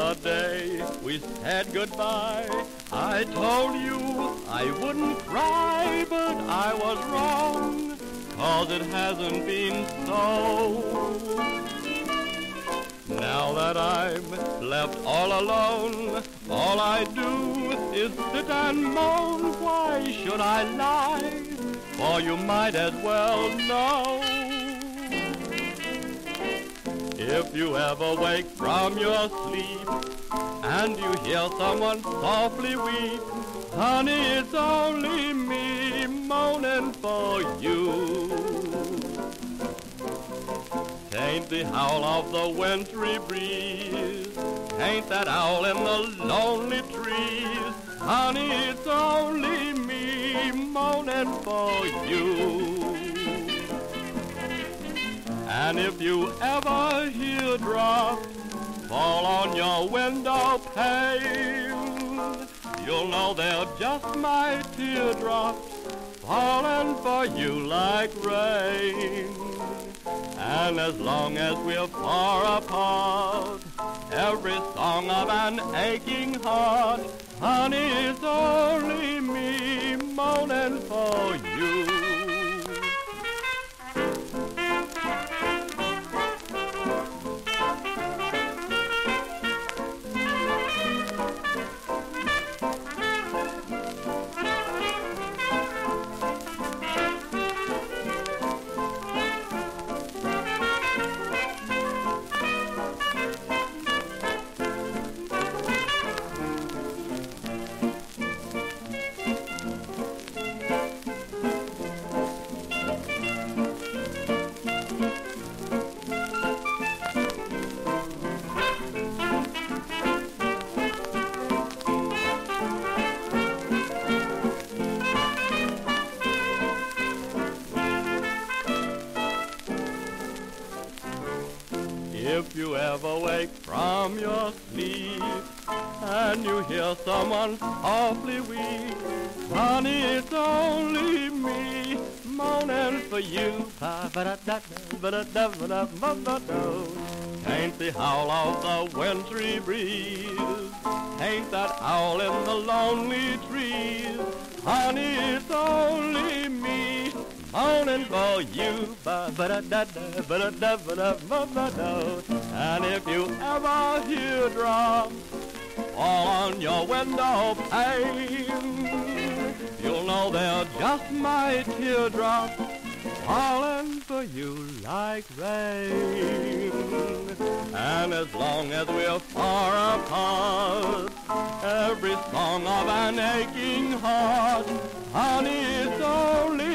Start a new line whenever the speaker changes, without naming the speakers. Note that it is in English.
the day we said goodbye, I told you I wouldn't cry, but I was wrong, 'cause it hasn't been so. Now that I'm left all alone, all I do is sit and moan. Why should I lie? For you might as well know. If you ever wake from your sleep and you hear someone softly weep, honey, it's only me moaning for you. Ain't the howl of the wintry breeze, ain't that owl in the lonely trees, honey, it's only me moaning for you. And if you ever hear drops fall on your window pane, you'll know they're just my teardrops falling for you like rain. And as long as we're far apart, every song of an aching heart, honey, it's only me moaning for you. If you ever wake from your sleep and you hear someone softly weep, honey, it's only me moaning for you. Ain't the howl of the wintry breeze, ain't that owl in the lonely trees, honey, it's only me moaning for you. And if you ever hear drops fall on your window pane, you'll know they're just my teardrops falling for you like rain. And as long as we're far apart, every song of an aching heart, honey, it's only